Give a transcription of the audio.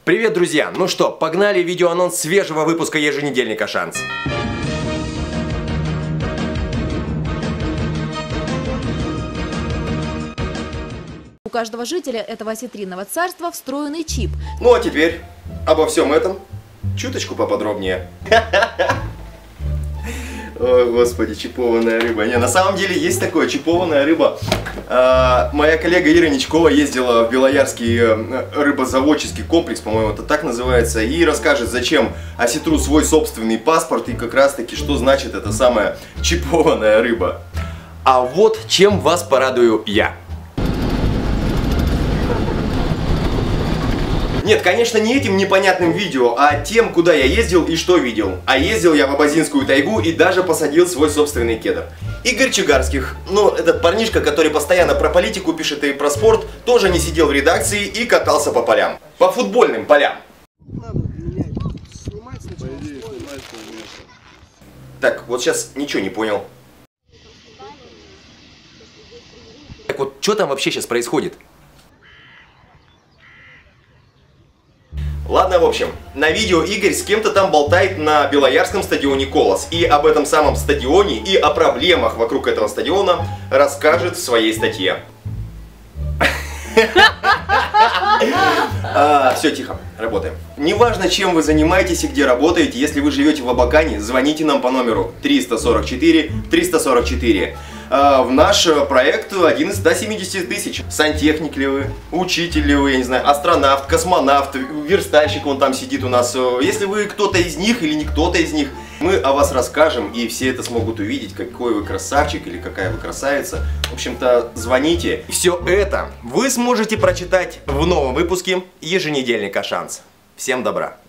Привет, друзья! Ну что, погнали видеоанонс свежего выпуска еженедельника «Шанс». У каждого жителя этого осетринного царства встроенный чип. Ну а теперь обо всем этом чуточку поподробнее. О, господи, чипованная рыба. Не, на самом деле есть такое, чипованная рыба. Моя коллега Ира Ничкова ездила в Белоярский рыбозаводческий комплекс, по-моему, это так называется, и расскажет, зачем осетру свой собственный паспорт и как раз таки, что значит эта самая чипованная рыба. А вот чем вас порадую я. Нет, конечно, не этим непонятным видео, а тем, куда я ездил и что видел. А ездил я в Абазинскую тайгу и даже посадил свой собственный кедр. Игорь Чигарских, ну, этот парнишка, который постоянно про политику пишет и про спорт, тоже не сидел в редакции и катался по полям. По футбольным полям. Так, вот сейчас ничего не понял. Так вот, что там вообще сейчас происходит? Ладно, в общем, на видео Игорь с кем-то там болтает на Белоярском стадионе «Колос». И об этом самом стадионе и о проблемах вокруг этого стадиона расскажет в своей статье. Все, тихо, работаем. Неважно, чем вы занимаетесь и где работаете, если вы живете в Абакане, звоните нам по номеру 344 344. В наш проект один из 170 тысяч. Сантехник ли вы, учитель ли вы, я не знаю, астронавт, космонавт, верстальщик он там сидит у нас. Если вы кто-то из них или не кто-то из них, мы о вас расскажем, и все это смогут увидеть, какой вы красавчик или какая вы красавица. В общем-то, звоните. Все это вы сможете прочитать в новом выпуске еженедельника «Шанс». Всем добра!